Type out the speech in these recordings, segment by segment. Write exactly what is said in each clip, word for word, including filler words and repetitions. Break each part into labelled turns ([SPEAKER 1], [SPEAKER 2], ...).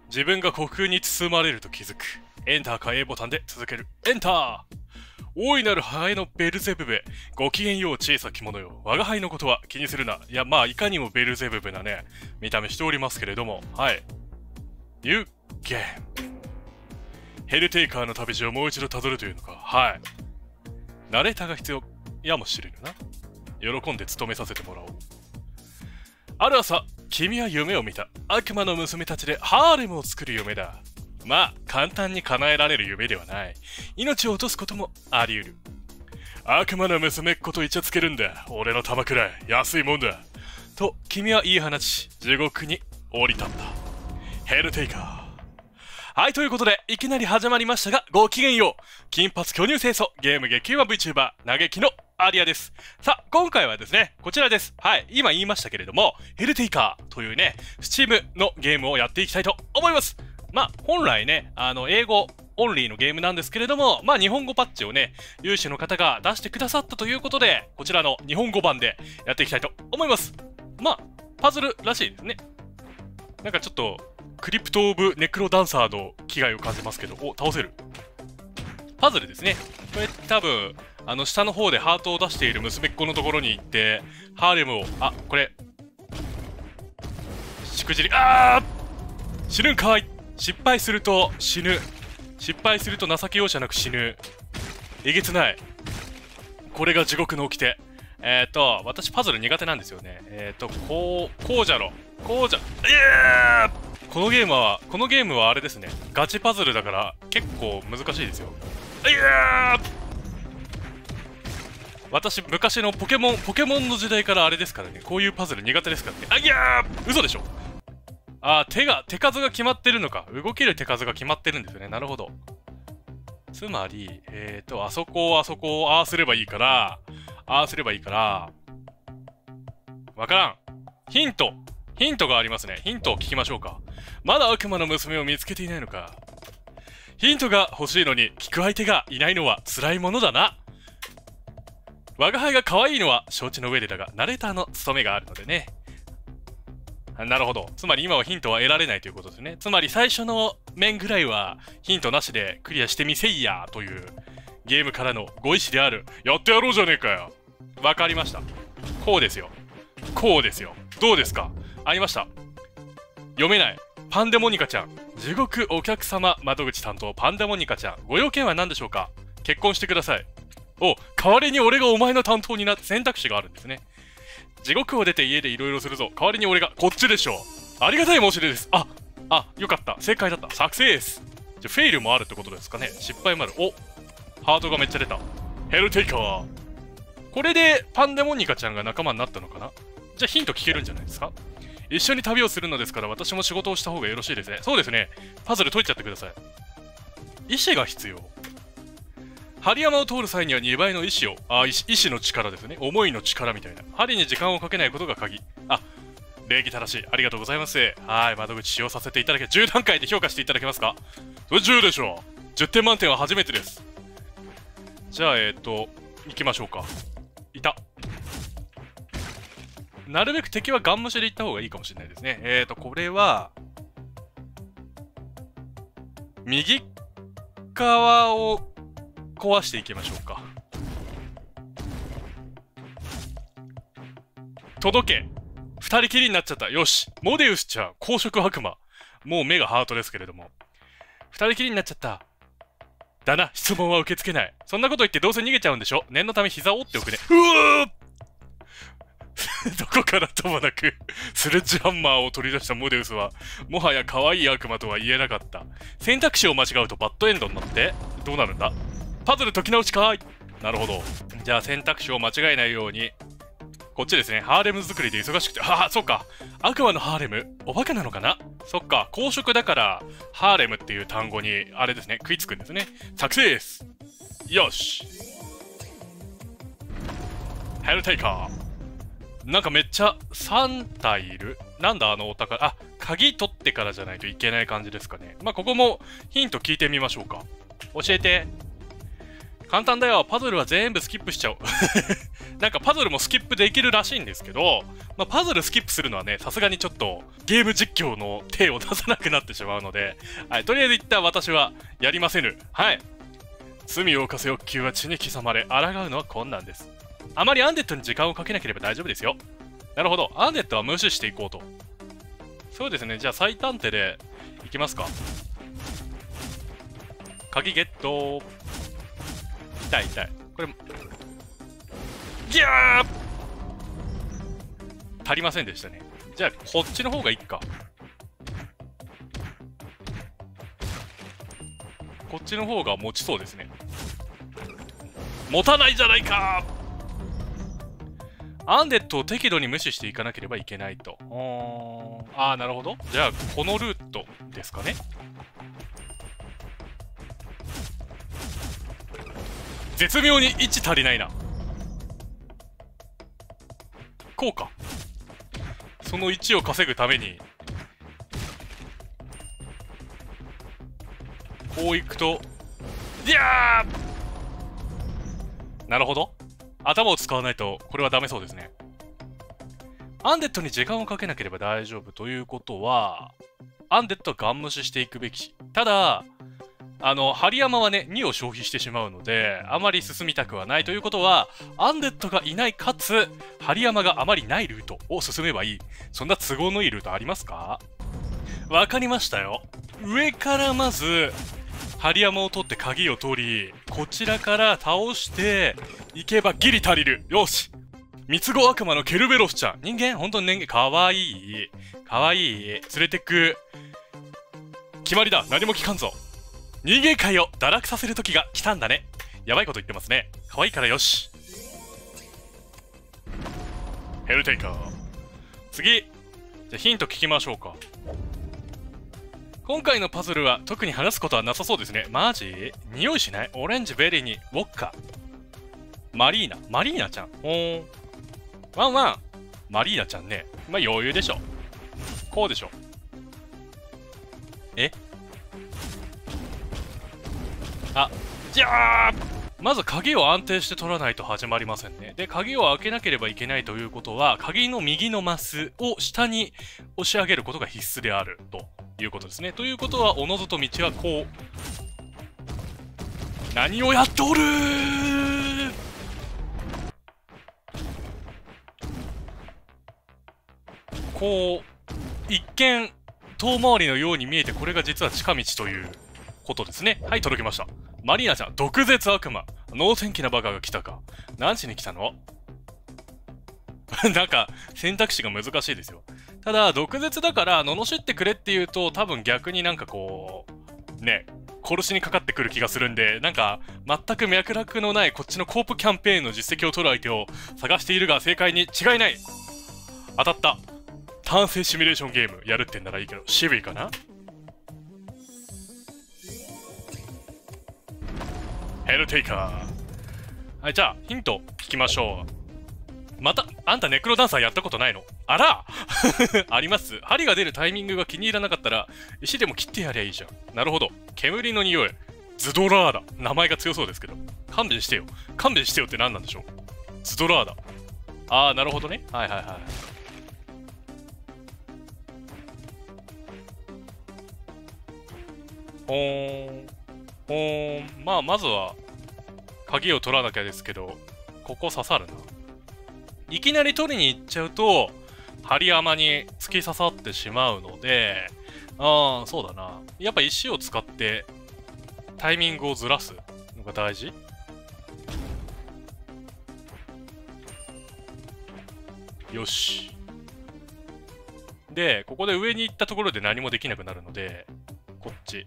[SPEAKER 1] 自分が虚空に包まれると気づく。エンターか A ボタンで続ける。エンター。大いなるハエのベルゼブブ。ごきげんよう小さき者よ。我が輩のことは気にするな。いや、まあ、いかにもベルゼブブなね、見た目しておりますけれども。はい。ニューゲーム。ヘルテイカーの旅路をもう一度辿るというのか。はい。ナレーターが必要やもしれぬな。喜んで務めさせてもらおう。ある朝、君は夢を見た。悪魔の娘たちでハーレムを作る夢だ。まあ、簡単に叶えられる夢ではない。命を落とすこともあり得る。悪魔の娘っ子とイチャつけるんだ。俺の玉くらい安いもんだ。と、君は言い放ち、地獄に降り立った。ヘルテイカー。はい、ということで、いきなり始まりましたが、ごきげんよう。金髪巨乳清楚、ゲーム激うま VTuber、嘆きのアリアです。さあ、今回はですね、こちらです。はい、今言いましたけれども、ヘルテイカーというね、Steam のゲームをやっていきたいと思います。まあ、本来ね、あの、英語オンリーのゲームなんですけれども、まあ、日本語パッチをね、有志の方が出してくださったということで、こちらの日本語版でやっていきたいと思います。まあ、パズルらしいですね。なんかちょっと、クリプト・オブ・ネクロダンサーの危害を感じますけど、お、倒せる。パズルですね。これ多分、あの、下の方でハートを出している娘っ子のところに行って、ハーレムを、あ、これ、しくじり、あー死ぬんかい。失敗すると死ぬ。失敗すると情け容赦なく死ぬ。えげつない。これが地獄の掟。えっと、私パズル苦手なんですよね。えっと、こう、こうじゃろ。こうじゃ、いやーこのゲームは、このゲームはあれですね。ガチパズルだから結構難しいですよ。いやー私、昔のポケモン、ポケモンの時代からあれですからね。こういうパズル苦手ですからね。あいやー嘘でしょ。あー、手が、手数が決まってるのか。動ける手数が決まってるんですよね。なるほど。つまり、えっと、あそこをあそこをああすればいいから、ああすればいいから、わからん。ヒントヒントがありますね。ヒントを聞きましょうか。まだ悪魔の娘を見つけていないのか。ヒントが欲しいのに聞く相手がいないのは辛いものだな。我が輩が可愛いのは承知の上でだが、ナレーターの務めがあるのでね。なるほど。つまり今はヒントは得られないということですね。つまり最初の面ぐらいはヒントなしでクリアしてみせいやというゲームからのご意志である。やってやろうじゃねえかよ。わかりました。こうですよ。こうですよ。どうですか。ありました。読めない。パンデモニカちゃん。地獄お客様窓口担当パンデモニカちゃん。ご用件は何でしょうか。結婚してください。お、代わりに俺がお前の担当になって選択肢があるんですね。地獄を出て家でいろいろするぞ。代わりに俺が、こっちでしょ。ありがたい申し出です。あ、あ、よかった。正解だった。サクセス。じゃ、フェイルもあるってことですかね。失敗もある。お、ハートがめっちゃ出た。ヘルテイカー。これでパンデモニカちゃんが仲間になったのかな。じゃあヒント聞けるんじゃないですか。一緒に旅をするのですから私も仕事をした方がよろしいですね。そうですね。パズル解いちゃってください。意志が必要。針山を通る際にはにばいの意志を、あ、意志の力ですね。思いの力みたいな。針に時間をかけないことが鍵。あ、礼儀正しい。ありがとうございます。はい、窓口使用させていただけ、じゅう段階で評価していただけますか。それじゅうでしょう。じゅってん満点は初めてです。じゃあ、えっと、行きましょうか。いた。なるべく敵はガン無視で行った方がいいかもしれないですね。えーと、これは、右側を壊していきましょうか。届け。二人きりになっちゃった。よし。モデウスちゃん、公職悪魔。もう目がハートですけれども。二人きりになっちゃった。だな、質問は受け付けない。そんなこと言ってどうせ逃げちゃうんでしょ。念のため膝を折っておくね。うわーどこからともなくスレッジハンマーを取り出したモデウスはもはや可愛い悪魔とは言えなかった。選択肢を間違うとバッドエンドになってどうなるんだ。パズル解き直しかーい。なるほど。じゃあ選択肢を間違えないようにこっちですね。ハーレム作りで忙しくて、はあ、そっか。悪魔のハーレムおバカなのかな。そっか、公職だからハーレムっていう単語にあれですね、食いつくんですね。サクセス。よし。ヘルテイカー。なんかめっちゃさん体いる。なんだあのお宝。あ、鍵取ってからじゃないといけない感じですかね。まあ、ここもヒント聞いてみましょうか。教えて。 簡単だよ。パズルは全部スキップしちゃおう。なんかパズルもスキップできるらしいんですけど、まあ、パズルスキップするのはね、さすがにちょっとゲーム実況の手を出さなくなってしまうので、はい、とりあえず一旦私はやりませぬ。はい。罪を犯す欲求は血に刻まれ、抗うのは困難です。あまりアンデッドに時間をかけなければ大丈夫ですよ。なるほど。アンデッドは無視していこうと。そうですね。じゃあ最短手でいきますか。鍵ゲット。痛い痛い。これ、ギャー足りませんでしたね。じゃあ、こっちの方がいいか。こっちの方が持ちそうですね。持たないじゃないか。アンデッドを適度に無視していかなければいけないと。ああ、なるほど。じゃあ、このルートですかね。絶妙に位置足りないな。こうか。その位置を稼ぐために、こういくと、いやーなるほど。頭を使わないと、これはダメそうですね。アンデッドに時間をかけなければ大丈夫ということは、アンデッドはガン無視していくべき。ただ、あの、針山はね、にを消費してしまうので、あまり進みたくはないということは、アンデッドがいないかつ、針山があまりないルートを進めばいい。そんな都合のいいルートありますか？わかりましたよ。上からまず、針山を取って鍵を取り、こちらから倒していけばギリ足りる。よし。三つ子悪魔のケルベロスちゃん。人間本当に人間。かわいい。かわいい。連れてく。決まりだ。何も聞かんぞ。人間界を堕落させる時が来たんだね。やばいこと言ってますね。可愛いからよし。ヘルテイカー。次。じゃあヒント聞きましょうか。今回のパズルは特に話すことはなさそうですね。マジ？匂いしない？オレンジ、ベリーに、ウォッカ。マリーナ。マリーナちゃん。おーん。ワンワン。マリーナちゃんね。まあ余裕でしょ。こうでしょ。え？あ、じゃあまず鍵を安定して取らないと始まりませんね。で、鍵を開けなければいけないということは、鍵の右のマスを下に押し上げることが必須であるということですね。ということは、おのずと道はこう。何をやっておるーこう、一見、遠回りのように見えて、これが実は近道ということですね。はい、届きました。マリーナちゃん、毒舌悪魔。脳天気なバカが来たか。何しに来たの？なんか、選択肢が難しいですよ。ただ、毒舌だから、罵ってくれって言うと、多分逆になんかこう、ね、殺しにかかってくる気がするんで、なんか、全く脈絡のないこっちのコープキャンペーンの実績を取る相手を探しているが正解に違いない。当たった。単性シミュレーションゲームやるってんならいいけど、渋いかな？ヘルテイカー。はい、じゃあ、ヒント聞きましょう。また、あんたネクロダンサーやったことないの？あらあります。針が出るタイミングが気に入らなかったら、石でも切ってやりゃいいじゃん。なるほど。煙の匂い。ズドラーダ。名前が強そうですけど。勘弁してよ。勘弁してよって何なんでしょう。ズドラーダ。あー、なるほどね。はいはいはい。ほーん。ほーん。まあ、まずは、鍵を取らなきゃですけど、ここ刺さるな。いきなり取りに行っちゃうと、針山に突き刺さってしまうので、ああ、そうだな。やっぱ石を使ってタイミングをずらすのが大事。よし。で、ここで上に行ったところで何もできなくなるので、こっち。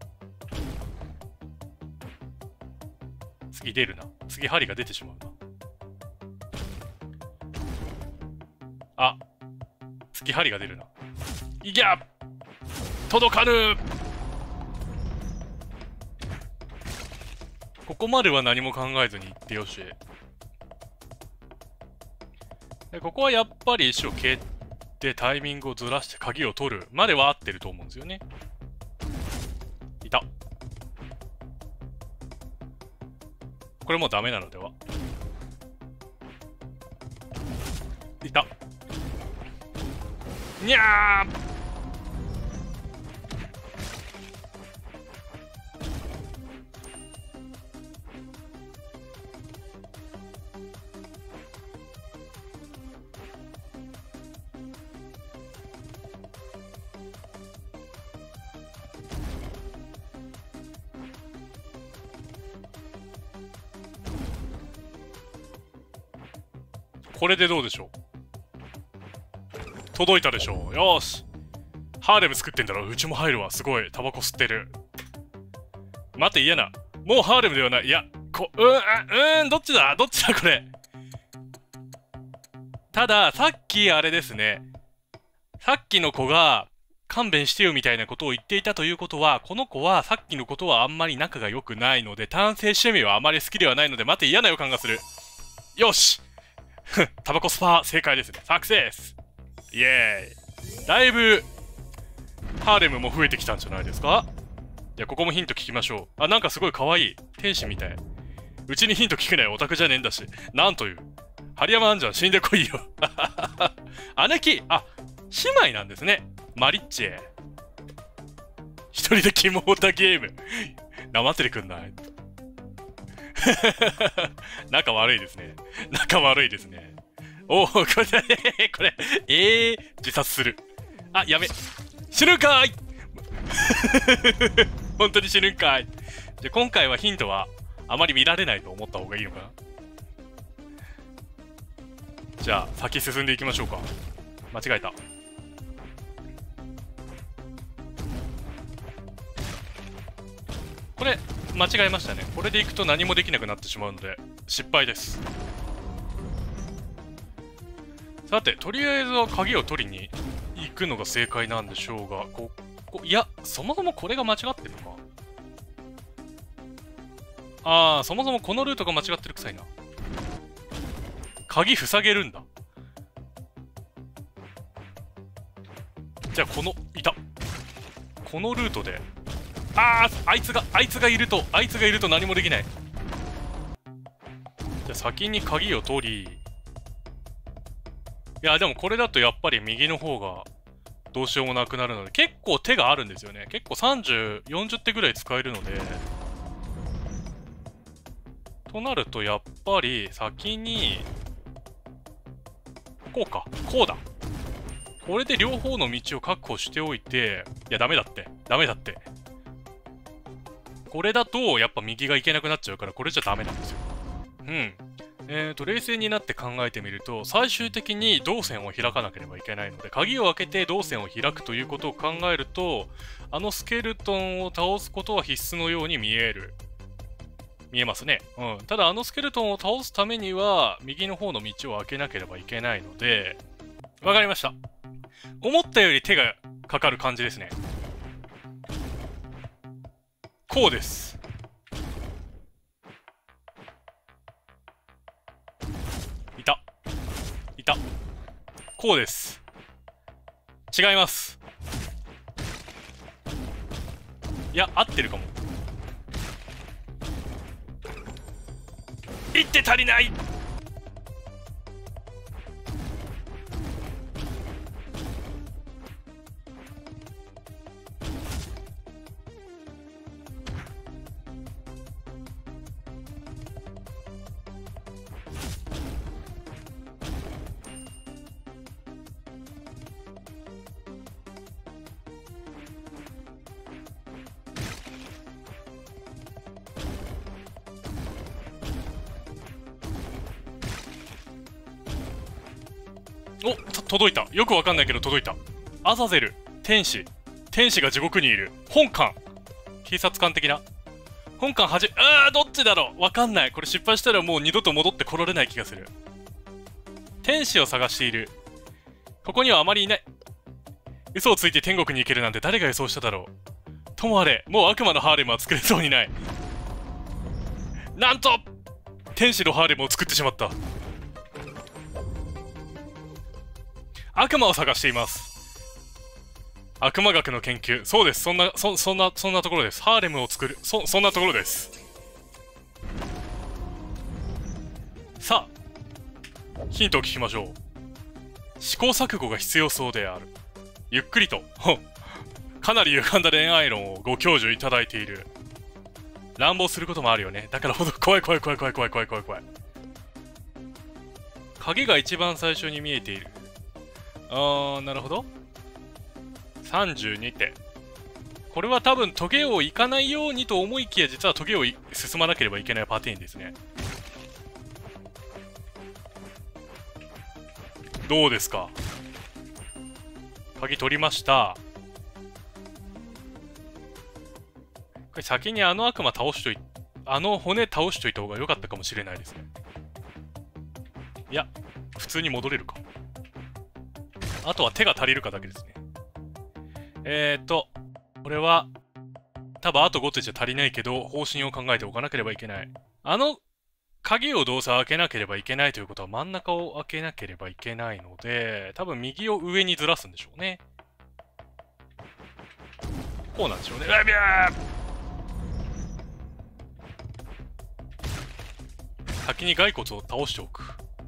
[SPEAKER 1] 次出るな。次針が出てしまうな。あ、次針が出るな。いや届かぬ。ここまでは何も考えずに行ってよし。でここはやっぱり石を蹴ってタイミングをずらして鍵を取るまでは合ってると思うんですよね。いた。 これもうダメなのでは。いた。にゃー。これでどうでしょう。届いたでしょう。よーし。ハーレム作ってんだろ。うちも入るわ。すごい。タバコ吸ってる。待って、嫌な。もうハーレムではない。いや、こ、うーん、うーん、どっちだどっちだこれ。ただ、さっきあれですね。さっきの子が、勘弁してよみたいなことを言っていたということは、この子はさっきのことはあんまり仲が良くないので、単性趣味はあまり好きではないので、待って、嫌な予感がする。よしタバコスパ正解ですね。サクセスイエーイ。だいぶ、ハーレムも増えてきたんじゃないですか。じゃあ、ここもヒント聞きましょう。あ、なんかすごい可愛い。天使みたい。うちにヒント聞くなよ。オタクじゃねえんだし。なんという。ハリヤマアンジャン死んでこいよ。姉貴あ、姉妹なんですね。マリッチェ。一人でキモオタゲーム。なまっててくんない。仲悪いですね。仲悪いですね。おお、これ、これ、えー、自殺する。あ、やめ。死ぬんかーい本当に死ぬんかい。じゃ、今回はヒントは、あまり見られないと思った方がいいのかな。じゃあ、先進んでいきましょうか。間違えた。これ、間違えましたね。これでいくと何もできなくなってしまうので、失敗です。さて、とりあえずは鍵を取りに行くのが正解なんでしょうが、ここ、いや、そもそもこれが間違ってるのか。あー、そもそもこのルートが間違ってるくさいな。鍵塞げるんだ。じゃあ、この、いた。このルートで、あー、あいつが、あいつがいると、あいつがいると何もできない。じゃあ先に鍵を取り、いや、でもこれだとやっぱり右の方がどうしようもなくなるので、結構手があるんですよね。結構さんじゅう、よんじゅう手ぐらい使えるので。となると、やっぱり先に、こうか、こうだ。これで両方の道を確保しておいて、いや、ダメだって。ダメだって。これだと、やっぱ右が行けなくなっちゃうから、これじゃダメなんですよ。うん。えーと、冷静になって考えてみると、最終的に動線を開かなければいけないので、鍵を開けて動線を開くということを考えると、あのスケルトンを倒すことは必須のように見える。見えますね。うん。ただ、あのスケルトンを倒すためには、右の方の道を開けなければいけないので、わかりました。思ったより手がかかる感じですね。こうです。いた。いた。こうです。違います。いや、合ってるかも。一手足りない。お、届いた。よくわかんないけど届いた。アザゼル、天使。天使が地獄にいる。本館。警察官的な。本館はじ、あー、どっちだろうわかんない。これ失敗したらもう二度と戻ってこられない気がする。天使を探している。ここにはあまりいない。嘘をついて天国に行けるなんて誰が予想しただろう。ともあれ、もう悪魔のハーレムは作れそうにない。なんと天使のハーレムを作ってしまった。悪魔を探しています。悪魔学の研究。そうです。そんな、そ、そんな、そんなところです。ハーレムを作る。そ、そんなところです。 ヒントを聞きましょう。試行錯誤が必要そうである。ゆっくりと。かなり歪んだ恋愛論をご教授いただいている。乱暴することもあるよね。だからほど怖い怖い怖い怖い怖い怖い怖い怖い。鍵が一番最初に見えている。あー、なるほど。さんじゅうにて。これは多分トゲを行かないようにと思いきや、実はトゲを進まなければいけないパテーンですね。どうですか？鍵取りました。これ先にあの悪魔倒しといあの骨倒しといた方が良かったかもしれないですね。いや、普通に戻れるか。あとは手が足りるかだけですね。えーと、これは、多分あとご手じゃ足りないけど、方針を考えておかなければいけない。あの、鍵をどうせ開けなければいけないということは真ん中を開けなければいけないので、多分右を上にずらすんでしょうね。こうなんでしょうね。うわびゃー！先に骸骨を倒しておく。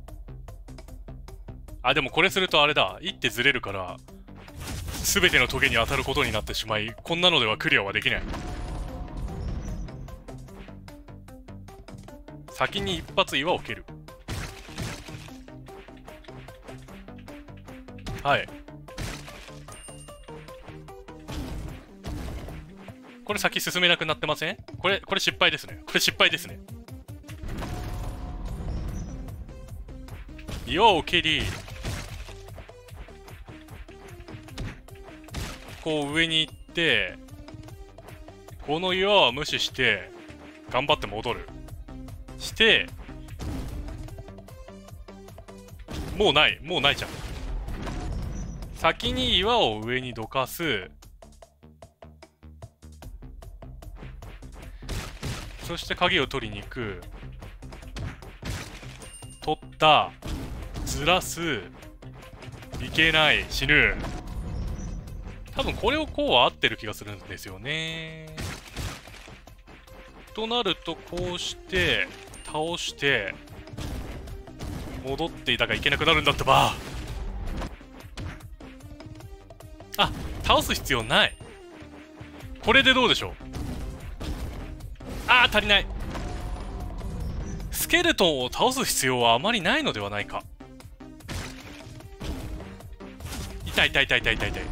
[SPEAKER 1] あ、でもこれするとあれだ。一手ずれるから、すべてのトゲに当たることになってしまい、こんなのではクリアはできない。先に一発岩を蹴る。はい。これ先進めなくなってません？これ、これ失敗ですね。これ失敗ですね。岩を蹴り、こう上に行って、この岩は無視して、頑張って戻る。して、もうない、もうないじゃん。先に岩を上にどかす。そして鍵を取りに行く。取った。ずらす。いけない。死ぬ。多分これをこうは合ってる気がするんですよね。となると、こうして、倒して、戻っていたがいけなくなるんだってば。あ、倒す必要ない。これでどうでしょう。あー、足りない。スケルトンを倒す必要はあまりないのではないか。痛い痛い痛い痛い痛い痛い。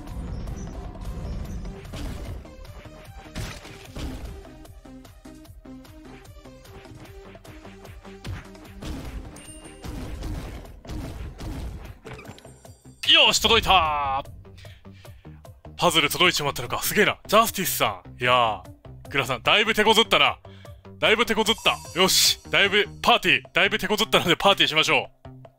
[SPEAKER 1] よし、届いたー。パズル届いちまったのか。すげえな。ジャスティスさん。いやー、グラさん、だいぶ手こずったな。だいぶ手こずった。よし、だいぶパーティー、だいぶ手こずったのでパーティーしましょう。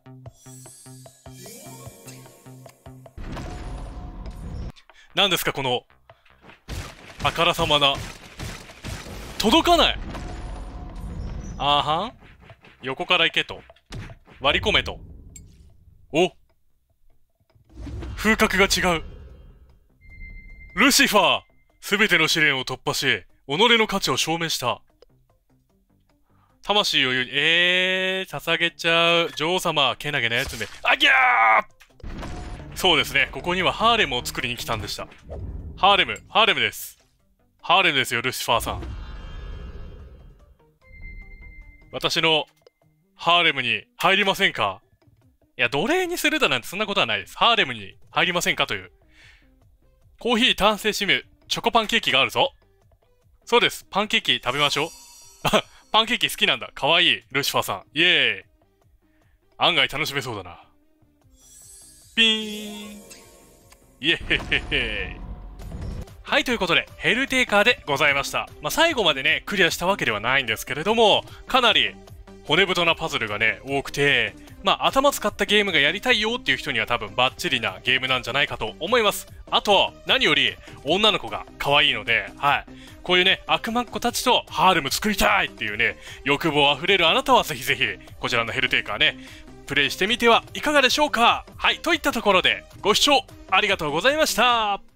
[SPEAKER 1] 何ですか、この、あからさまな。届かない。あーはん。横から行けと。割り込めと。お、風格が違う。ルシファー、すべての試練を突破し、己の価値を証明した。魂を言うに、えー、捧げちゃう。女王様、けなげなやつめ。あぎゃー！そうですね、ここにはハーレムを作りに来たんでした。ハーレム、ハーレムです。ハーレムですよ、ルシファーさん。私のハーレムに入りませんか？いや、奴隷にするだなんてそんなことはないです。ハーレムに入りませんかという。コーヒー、炭製シム、チョコパンケーキがあるぞ。そうです。パンケーキ食べましょう。パンケーキ好きなんだ。かわいい。ルシファーさん。イエーイ。案外楽しめそうだな。ピーン。イエヘヘヘ。はい、ということで、ヘルテーカーでございました。まあ、最後までね、クリアしたわけではないんですけれども、かなり骨太なパズルがね、多くて、まあ、頭使ったゲームがやりたいよっていう人には多分バッチリなゲームなんじゃないかと思います。あと、何より女の子が可愛いので、はい。こういうね、悪魔っ子たちとハーレム作りたいっていうね、欲望あふれるあなたはぜひぜひ、こちらのヘルテーカーね、プレイしてみてはいかがでしょうか。はい。といったところで、ご視聴ありがとうございました。